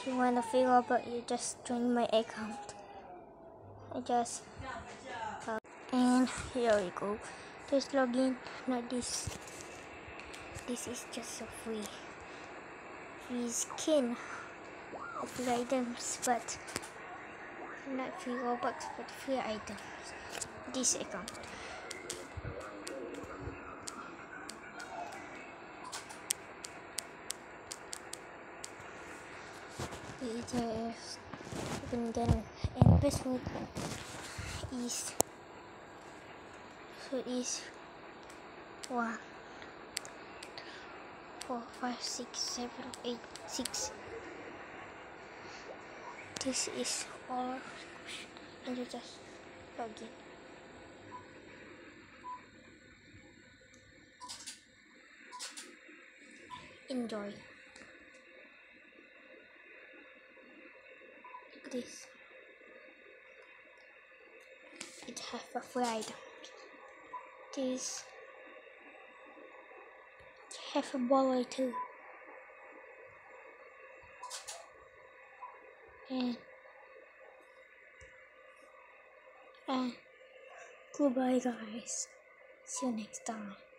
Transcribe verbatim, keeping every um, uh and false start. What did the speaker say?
If you want to figure out, but you just join my account. I just uh, and here we go. Just log in. Not this. This is just a free free skin of free items, but not free Robux, but free items. This account. It is and then and password is so is one four five six seven eight six. This is all, and you just log in. Enjoy. This it has a free item. This have a baller too, and and goodbye guys, see you next time.